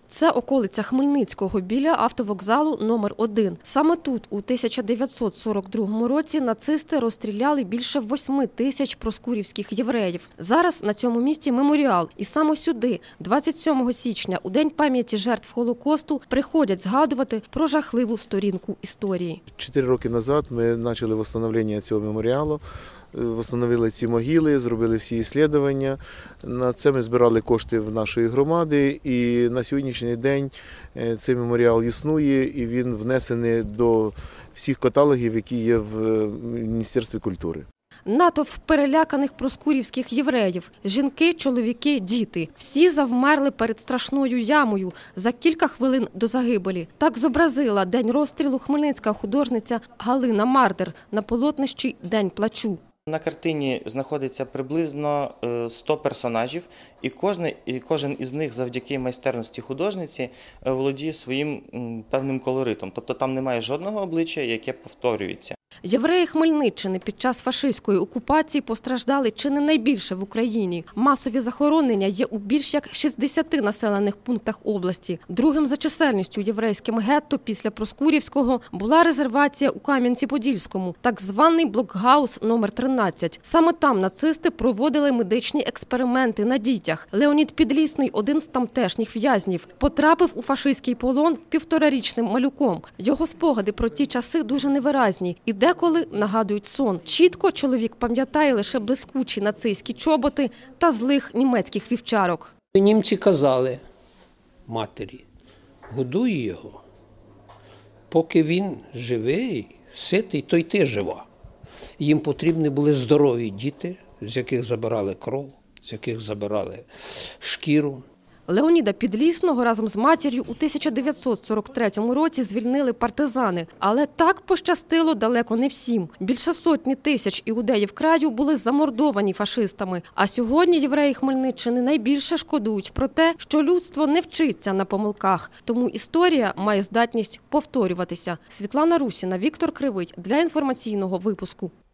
Це околиця Хмельницького біля автовокзалу номер 1. Саме тут у 1942 році нацисти розстріляли більше 8 тисяч проскурівських євреїв. Зараз на цьому місці меморіал. І саме сюди, 27 січня, у День пам'яті жертв Голокосту, приходять згадувати про жахливу сторінку історії. 4 роки назад ми почали відновлення цього меморіалу. Встановили ці могили, зробили всі дослідження. На це ми збирали кошти в нашої громади. І на сьогоднішній день цей меморіал існує і він внесений до всіх каталогів, які є в Міністерстві культури. Натовп переляканих проскурівських євреїв – жінки, чоловіки, діти. Всі завмерли перед страшною ямою за кілька хвилин до загибелі. Так зобразила день розстрілу хмельницька художниця Галина Мардер на полотнищі «День плачу». На картині знаходиться приблизно 100 персонажів, і кожен із них завдяки майстерності художниці володіє своїм певним колоритом. Тобто там немає жодного обличчя, яке повторюється. Євреї Хмельниччини під час фашистської окупації постраждали чи не найбільше в Україні. Масові захоронення є у більш як 60 населених пунктах області. Другим за чисельністю єврейським гетто після Проскурівського була резервація у Кам'янці-Подільському, так званий блокгаус номер 13. Саме там нацисти проводили медичні експерименти на дітях. Леонід Підлісний, один з тамтешніх в'язнів, потрапив у фашистський полон 1,5-річним малюком. Його спогади про ті часи дуже невиразні і деколи нагадують сон. Чітко чоловік пам'ятає лише блискучі нацистські чоботи та злих німецьких вівчарок. Німці казали матері: годуй його, поки він живий, ситий, то й ти жива. Їм потрібні були здорові діти, з яких забирали кров, з яких забирали шкіру. Леоніда Підлісного разом з матір'ю у 1943 році звільнили партизани. Але так пощастило далеко не всім. Більше сотні тисяч іудеїв краю були замордовані фашистами. А сьогодні євреї Хмельниччини найбільше шкодують про те, що людство не вчиться на помилках. Тому історія має здатність повторюватися. Світлана Русіна, Віктор Кривий для інформаційного випуску.